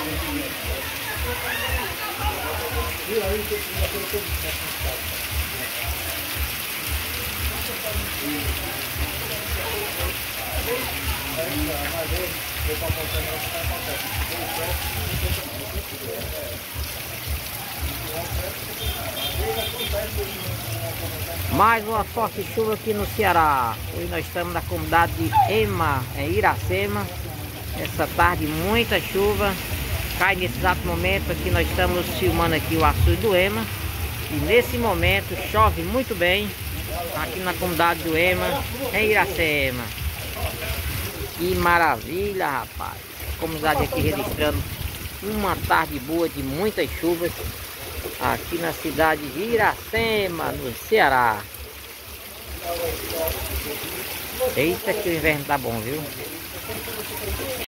Mais uma forte chuva aqui no Ceará. Hoje nós estamos na comunidade de Ema, em Iracema. Essa tarde muita chuva. Cai nesse exato momento aqui, nós estamos filmando aqui o açude do Ema. E nesse momento chove muito bem aqui na comunidade do Ema, em Iracema. Que maravilha, rapaz. A comunidade aqui registrando uma tarde boa de muitas chuvas aqui na cidade de Iracema, no Ceará. Eita, que o inverno tá bom, viu?